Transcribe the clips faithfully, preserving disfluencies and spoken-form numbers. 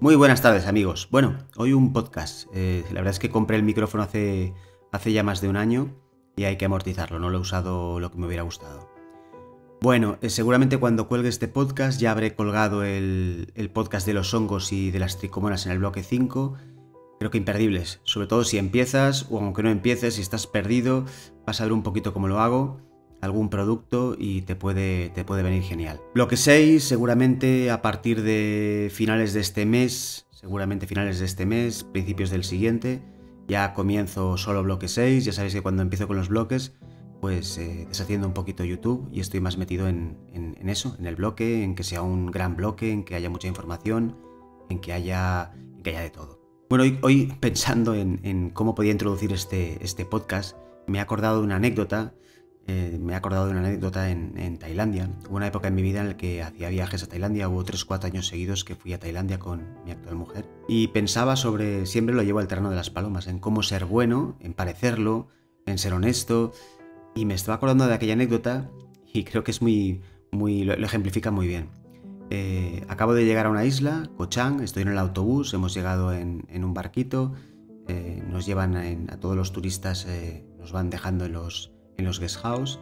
Muy buenas tardes, amigos. Bueno, hoy un podcast. Eh, la verdad es que compré el micrófono hace, hace ya más de un año y hay que amortizarlo, no lo he usado lo que me hubiera gustado. Bueno, eh, seguramente cuando cuelgue este podcast ya habré colgado el, el podcast de los hongos y de las tricomonas en el bloque cinco. Creo que imperdibles, sobre todo si empiezas o aunque no empieces, si estás perdido, vas a ver un poquito cómo lo hago, algún producto y te puede, te puede venir genial. Bloque seis, seguramente a partir de finales de este mes, seguramente finales de este mes, principios del siguiente, ya comienzo solo bloque seis. Ya sabéis que cuando empiezo con los bloques, pues eh, deshaciendo un poquito YouTube y estoy más metido en, en, en eso, en el bloque, en que sea un gran bloque, en que haya mucha información, en que haya, en que haya de todo. Bueno, hoy, hoy pensando en, en cómo podía introducir este, este podcast, me he acordado de una anécdota. Eh, me he acordado de una anécdota en, en Tailandia. Hubo una época en mi vida en la que hacía viajes a Tailandia. Hubo tres o cuatro años seguidos que fui a Tailandia con mi actual mujer. Y pensaba sobre, siempre lo llevo al terreno de las palomas, en cómo ser bueno, en parecerlo, en ser honesto. Y me estaba acordando de aquella anécdota y creo que es muy, muy lo, lo ejemplifica muy bien. Eh, acabo de llegar a una isla, Ko Chang, estoy en el autobús, hemos llegado en, en un barquito, eh, nos llevan en, a todos los turistas, eh, nos van dejando en los, en los guest house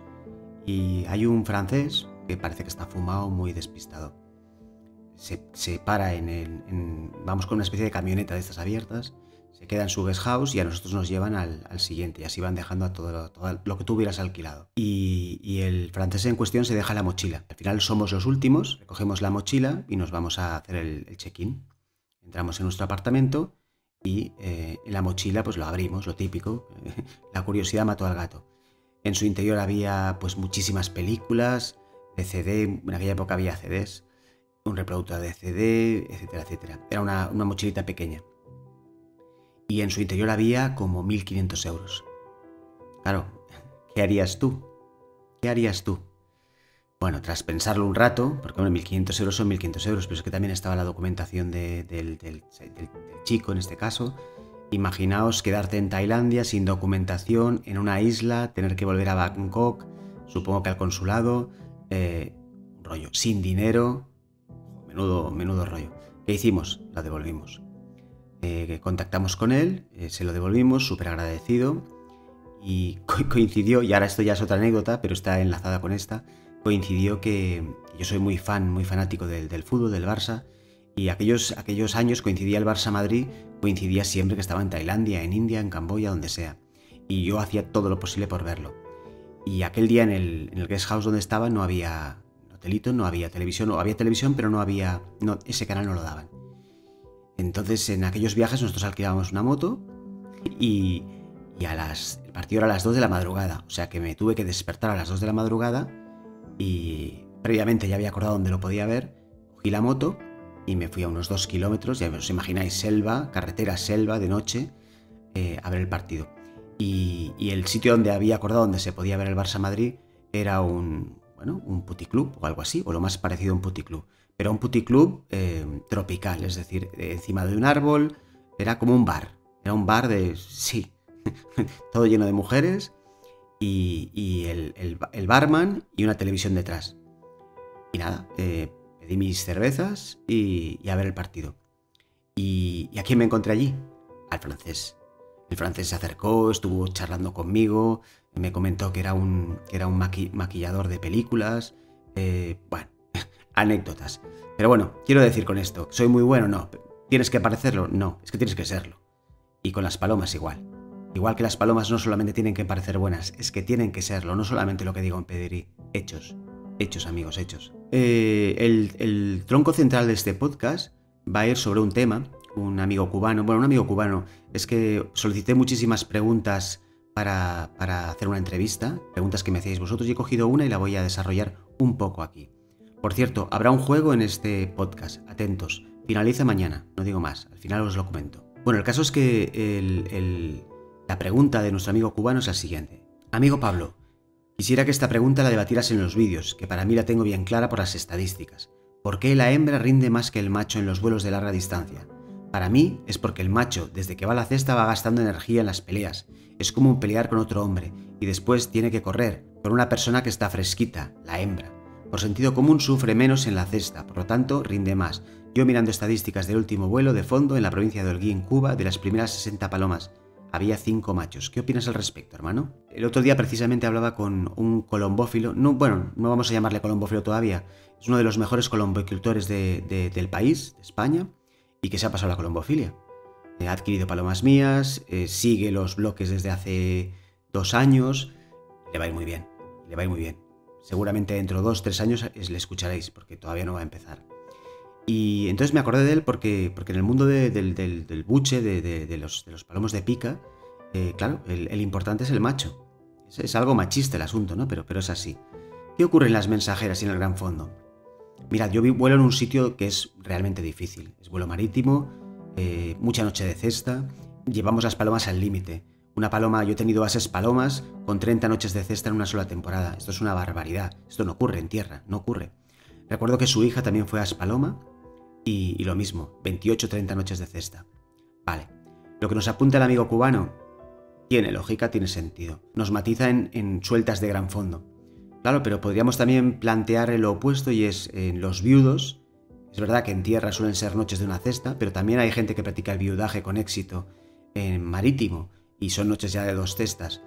y hay un francés que parece que está fumado, muy despistado. Se, se para en el... En, vamos con una especie de camioneta de estas abiertas, se queda en su guest house y a nosotros nos llevan al, al siguiente y así van dejando a todo, todo lo que tú hubieras alquilado. Y, y el francés en cuestión se deja la mochila. Al final somos los últimos, recogemos la mochila y nos vamos a hacer el, el check-in. Entramos en nuestro apartamento y eh, en la mochila pues lo abrimos, lo típico. La curiosidad mató al gato. En su interior había pues muchísimas películas de C D, en aquella época había C Ds, un reproductor de C D, etcétera, etcétera. Era una, una mochilita pequeña. Y en su interior había como mil quinientos euros. Claro, ¿qué harías tú? ¿Qué harías tú? Bueno, tras pensarlo un rato, porque bueno, mil quinientos euros son mil quinientos euros, pero es que también estaba la documentación de, del, del, del, del chico en este caso. Imaginaos quedarte en Tailandia sin documentación, en una isla, tener que volver a Bangkok, supongo que al consulado, eh, un rollo, sin dinero, menudo, menudo rollo. ¿Qué hicimos? La devolvimos. Eh, contactamos con él, eh, se lo devolvimos, súper agradecido, y co coincidió, y ahora esto ya es otra anécdota, pero está enlazada con esta, coincidió que yo soy muy fan, muy fanático del, del fútbol, del Barça, y aquellos, aquellos años coincidía el Barça-Madrid, coincidía siempre que estaba en Tailandia, en India, en Camboya, donde sea, y yo hacía todo lo posible por verlo. Y aquel día en el, en el guest house donde estaba no había hotelito, no había televisión, o había televisión, pero no había, no, ese canal no lo daban. Entonces en aquellos viajes nosotros alquilábamos una moto y, y a las, el partido era a las dos de la madrugada, o sea que me tuve que despertar a las dos de la madrugada y previamente ya había acordado dónde lo podía ver, cogí la moto y me fui a unos dos kilómetros, ya os imagináis, selva, carretera selva de noche, eh, a ver el partido. Y, y el sitio donde había acordado donde se podía ver el Barça Madrid era un, bueno, un puticlub o algo así, o lo más parecido a un puticlub. Pero un puticlub eh, tropical, es decir, eh, encima de un árbol, era como un bar. Era un bar de, sí, todo lleno de mujeres y, y el, el, el barman y una televisión detrás. Y nada, eh, pedí mis cervezas y, y a ver el partido. Y, ¿Y a quién me encontré allí? Al francés. El francés se acercó, estuvo charlando conmigo, me comentó que era un, que era un maqui, maquillador de películas, eh, bueno, anécdotas. Pero bueno, quiero decir con esto, ¿soy muy bueno? No. ¿Tienes que parecerlo? No, es que tienes que serlo. Y con las palomas igual. Igual que las palomas no solamente tienen que parecer buenas, es que tienen que serlo, no solamente lo que digo en Pedirí. Hechos, hechos amigos, hechos. Eh, el, el tronco central de este podcast va a ir sobre un tema. Un amigo cubano, bueno, un amigo cubano, es que solicité muchísimas preguntas para, para hacer una entrevista, preguntas que me hacéis vosotros, y he cogido una y la voy a desarrollar un poco aquí. Por cierto, habrá un juego en este podcast, atentos, finaliza mañana, no digo más, al final os lo comento. Bueno, el caso es que el, el, la pregunta de nuestro amigo cubano es la siguiente. Amigo Pablo, quisiera que esta pregunta la debatieras en los vídeos, que para mí la tengo bien clara por las estadísticas. ¿Por qué la hembra rinde más que el macho en los vuelos de larga distancia? Para mí es porque el macho, desde que va a la cesta, va gastando energía en las peleas. Es como un pelear con otro hombre, y después tiene que correr con una persona que está fresquita, la hembra. Por sentido común sufre menos en la cesta, por lo tanto rinde más. Yo mirando estadísticas del último vuelo de fondo en la provincia de Holguín, Cuba, de las primeras sesenta palomas, había cinco machos. ¿Qué opinas al respecto, hermano? El otro día precisamente hablaba con un colombófilo, no, bueno, no vamos a llamarle colombófilo todavía, es uno de los mejores colombocultores de, de, del país, de España, y que se ha pasado a la colombofilia. Eh, ha adquirido palomas mías, eh, sigue los bloques desde hace dos años, le va a ir muy bien, le va a ir muy bien. Seguramente dentro de dos, tres años le escucharéis, porque todavía no va a empezar. Y entonces me acordé de él porque, porque en el mundo de, del, del, del buche, de, de, de, los, de los palomos de pica, eh, claro, el, el importante es el macho. Es, es algo machista el asunto, ¿no? Pero, pero es así. ¿Qué ocurre en las mensajeras y en el gran fondo? Mirad, yo vuelo en un sitio que es realmente difícil. Es vuelo marítimo, eh, mucha noche de cesta, llevamos las palomas al límite. Una paloma, yo he tenido ases palomas con treinta noches de cesta en una sola temporada. Esto es una barbaridad. Esto no ocurre en tierra, no ocurre. Recuerdo que su hija también fue as paloma y, y lo mismo, veintiocho treinta noches de cesta. Vale, lo que nos apunta el amigo cubano tiene lógica, tiene sentido. Nos matiza en, en sueltas de gran fondo. Claro, pero podríamos también plantear lo opuesto y es en los viudos. Es verdad que en tierra suelen ser noches de una cesta, pero también hay gente que practica el viudaje con éxito en marítimo y son noches ya de dos cestas.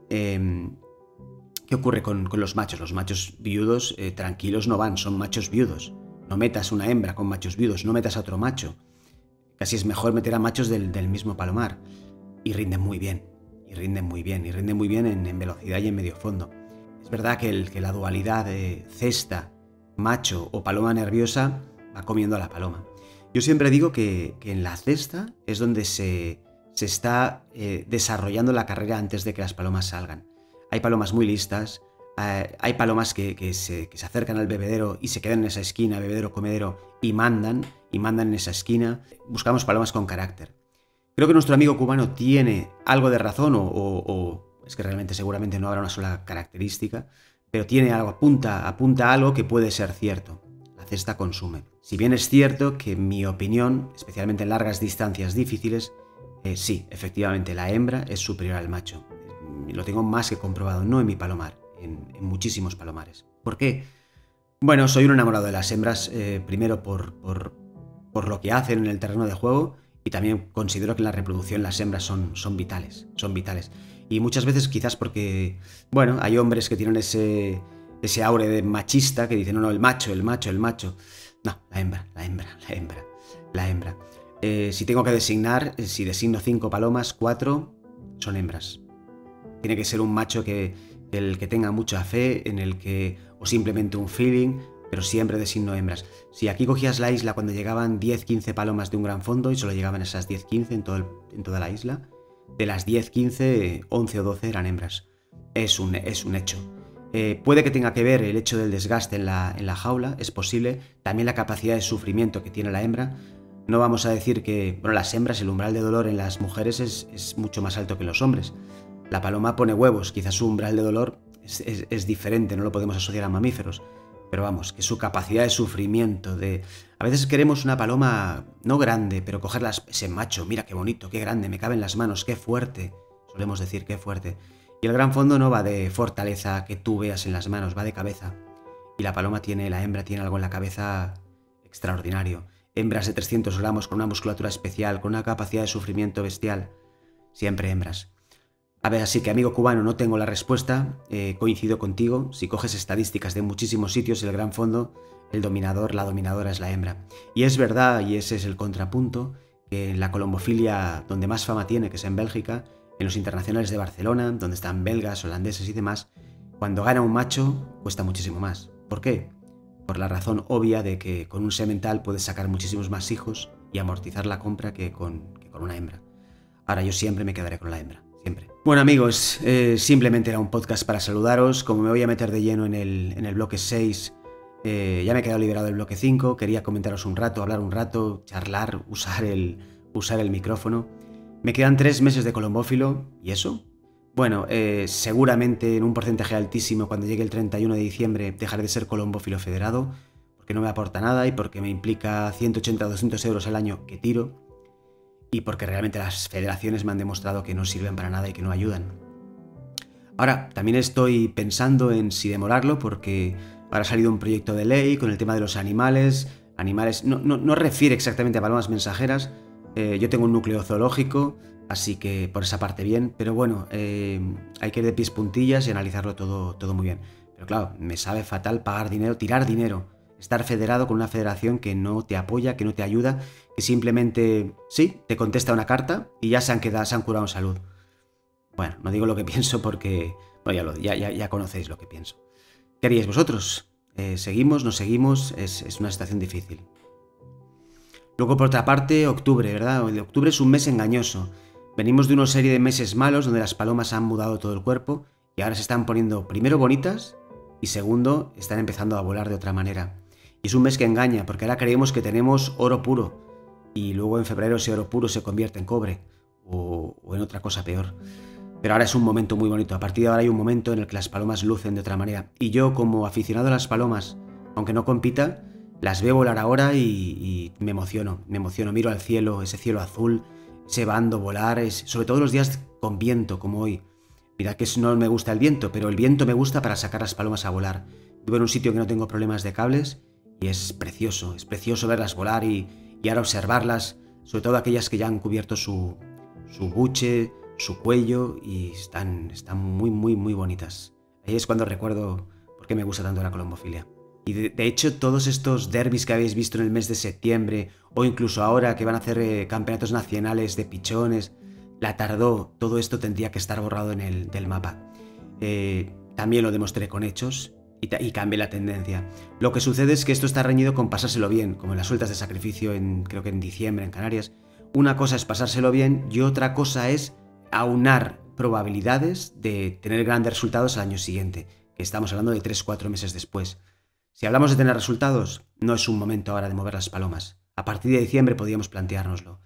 Eh, ¿Qué ocurre con, con los machos? Los machos viudos eh, tranquilos no van, son machos viudos. No metas una hembra con machos viudos, no metas a otro macho. Casi es mejor meter a machos del, del mismo palomar. Y rinden muy bien, y rinden muy bien, y rinden muy bien en, en velocidad y en medio fondo. Es verdad que, el, que la dualidad de cesta, macho o paloma nerviosa va comiendo a la paloma. Yo siempre digo que, que en la cesta es donde se, se está eh, desarrollando la carrera antes de que las palomas salgan. Hay palomas muy listas, eh, hay palomas que, que, se, que se acercan al bebedero y se quedan en esa esquina, bebedero, comedero, y mandan, y mandan en esa esquina. Buscamos palomas con carácter. Creo que nuestro amigo cubano tiene algo de razón, o, o, o es que realmente seguramente no habrá una sola característica, pero tiene algo, apunta, apunta a algo que puede ser cierto. La cesta consume. Si bien es cierto que en mi opinión, especialmente en largas distancias difíciles, eh, sí, efectivamente la hembra es superior al macho. Lo tengo más que comprobado, no en mi palomar, en, en muchísimos palomares. ¿Por qué? Bueno, soy un enamorado de las hembras, eh, primero por, por, por lo que hacen en el terreno de juego, y también considero que en la reproducción las hembras son, son vitales, son vitales. Y muchas veces quizás porque, bueno, hay hombres que tienen ese, ese aure de machista que dicen, no, no, el macho, el macho, el macho. No, la hembra, la hembra, la hembra, la hembra. Eh, si tengo que designar, si designo cinco palomas, cuatro son hembras. Tiene que ser un macho que, el que tenga mucha fe, en el que, o simplemente un feeling, pero siempre designo hembras. Si aquí cogías la isla cuando llegaban diez quince palomas de un gran fondo y solo llegaban esas diez quince en, todo el, en toda la isla, de las diez quince, once o doce eran hembras. Es un, es un hecho. Eh, puede que tenga que ver el hecho del desgaste en la, en la jaula, es posible. También la capacidad de sufrimiento que tiene la hembra. No vamos a decir que, bueno, las hembras, el umbral de dolor en las mujeres es, es mucho más alto que en los hombres. La paloma pone huevos, quizás su umbral de dolor es, es, es diferente, no lo podemos asociar a mamíferos. Pero vamos, que su capacidad de sufrimiento, de... A veces queremos una paloma no grande, pero cogerla, ese macho, mira qué bonito, qué grande, me cabe en las manos, qué fuerte. Solemos decir qué fuerte. Y el gran fondo no va de fortaleza que tú veas en las manos, va de cabeza. Y la paloma tiene, la hembra tiene algo en la cabeza extraordinario. Hembras de trescientos gramos con una musculatura especial, con una capacidad de sufrimiento bestial. Siempre hembras. A ver, así que amigo cubano, no tengo la respuesta, eh, coincido contigo. Si coges estadísticas de muchísimos sitios, el gran fondo, el dominador, la dominadora es la hembra. Y es verdad, y ese es el contrapunto, que en la colombofilia donde más fama tiene, que es en Bélgica, en los internacionales de Barcelona, donde están belgas, holandeses y demás, cuando gana un macho cuesta muchísimo más. ¿Por qué? Por la razón obvia de que con un semental puedes sacar muchísimos más hijos y amortizar la compra que con, que con una hembra. Ahora yo siempre me quedaré con la hembra. Siempre. Bueno amigos, eh, simplemente era un podcast para saludaros. Como me voy a meter de lleno en el, en el bloque seis, eh, ya me he quedado liberado del bloque cinco, quería comentaros un rato, hablar un rato, charlar, usar el, usar el micrófono. Me quedan tres meses de colombófilo, ¿y eso? Bueno, eh, seguramente en un porcentaje altísimo cuando llegue el treinta y uno de diciembre dejaré de ser colombófilo federado, porque no me aporta nada y porque me implica ciento ochenta a doscientos euros al año que tiro. Y porque realmente las federaciones me han demostrado que no sirven para nada y que no ayudan. Ahora, también estoy pensando en si demorarlo porque ahora ha salido un proyecto de ley con el tema de los animales. animales. No, no, no refiere exactamente a palomas mensajeras. Eh, yo tengo un núcleo zoológico, así que por esa parte bien. Pero bueno, eh, hay que ir de pies puntillas y analizarlo todo, todo muy bien. Pero claro, me sabe fatal pagar dinero, tirar dinero, estar federado con una federación que no te apoya, que no te ayuda, que simplemente, sí, te contesta una carta y ya se han quedado, se han curado en salud. Bueno, no digo lo que pienso porque, bueno, ya, lo, ya, ya, ya conocéis lo que pienso. ¿Qué haríais vosotros? Eh, ¿Seguimos? ¿No seguimos? Es, es una situación difícil. Luego, por otra parte, octubre, ¿verdad? Octubre es un mes engañoso. Venimos de una serie de meses malos donde las palomas han mudado todo el cuerpo y ahora se están poniendo, primero, bonitas y segundo, están empezando a volar de otra manera. Y es un mes que engaña porque ahora creemos que tenemos oro puro y luego en febrero ese oro puro se convierte en cobre o, o en otra cosa peor. Pero ahora es un momento muy bonito. A partir de ahora hay un momento en el que las palomas lucen de otra manera. Y yo, como aficionado a las palomas, aunque no compita, las veo volar ahora y, y me emociono. Me emociono, miro al cielo, ese cielo azul, ese bando volar, es, sobre todo los días con viento, como hoy. Mirad que no me gusta el viento, pero el viento me gusta para sacar las palomas a volar. Vivo en un sitio que no tengo problemas de cables y es precioso. Es precioso verlas volar y, y ahora observarlas, sobre todo aquellas que ya han cubierto su, su buche, su cuello y están, están muy, muy, muy bonitas. Ahí es cuando recuerdo por qué me gusta tanto la colombofilia. Y de, de hecho, todos estos derbis que habéis visto en el mes de septiembre, o incluso ahora que van a hacer eh, campeonatos nacionales de pichones, la tardó, todo esto tendría que estar borrado en el, del mapa. Eh, también lo demostré con hechos y, y cambié la tendencia. Lo que sucede es que esto está reñido con pasárselo bien, como en las sueltas de sacrificio, en, creo que en diciembre en Canarias. Una cosa es pasárselo bien y otra cosa es aunar probabilidades de tener grandes resultados al año siguiente, que estamos hablando de tres cuatro meses después. Si hablamos de tener resultados, no es un momento ahora de mover las palomas. A partir de diciembre podríamos planteárnoslo.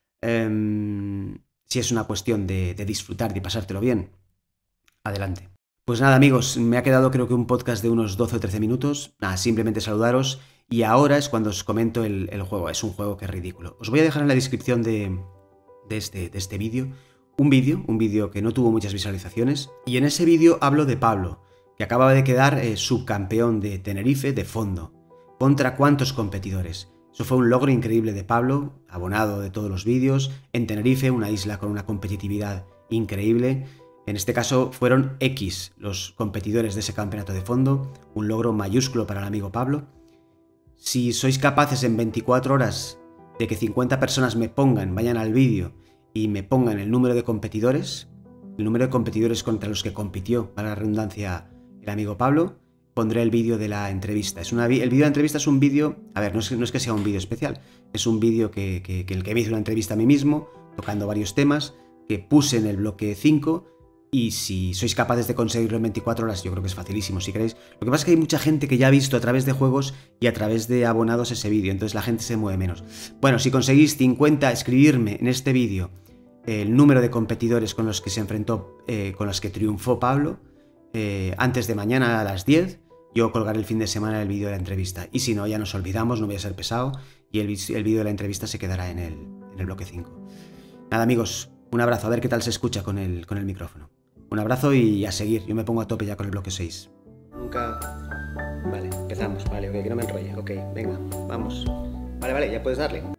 Um, si es una cuestión de, de disfrutar y pasártelo bien, adelante. Pues nada, amigos, me ha quedado creo que un podcast de unos doce o trece minutos. Nada, simplemente saludaros y ahora es cuando os comento el, el juego. Es un juego que es ridículo. Os voy a dejar en la descripción de, de este, de este vídeo un vídeo, un vídeo que no tuvo muchas visualizaciones, y en ese vídeo hablo de Pablo, que acababa de quedar eh, subcampeón de Tenerife de fondo. ¿Contra cuántos competidores? Eso fue un logro increíble de Pablo, abonado de todos los vídeos, en Tenerife, una isla con una competitividad increíble. En este caso fueron X los competidores de ese campeonato de fondo, un logro mayúsculo para el amigo Pablo. Si sois capaces en veinticuatro horas de que cincuenta personas me pongan, vayan al vídeo y me pongan el número de competidores, el número de competidores contra los que compitió, para la redundancia, el amigo Pablo, pondré el vídeo de la entrevista. Es una, el vídeo de la entrevista es un vídeo, a ver, no es, no es que sea un vídeo especial, es un vídeo que, que, que el que me hizo una entrevista a mí mismo, tocando varios temas, que puse en el bloque cinco, y si sois capaces de conseguirlo en veinticuatro horas, yo creo que es facilísimo, si queréis. Lo que pasa es que hay mucha gente que ya ha visto a través de juegos y a través de abonados ese vídeo, entonces la gente se mueve menos. Bueno, si conseguís cincuenta, escribirme en este vídeo el número de competidores con los que se enfrentó, eh, con los que triunfó Pablo, eh, antes de mañana a las diez, yo colgaré el fin de semana el vídeo de la entrevista. Y si no, ya nos olvidamos, no voy a ser pesado, y el, el vídeo de la entrevista se quedará en el, en el bloque cinco. Nada, amigos, un abrazo, a ver qué tal se escucha con el, con el micrófono. Un abrazo y a seguir, yo me pongo a tope ya con el bloque seis. Nunca... Vale, empezamos, vale, ok, que no me enrolle, ok, venga, vamos. Vale, vale, ya puedes darle.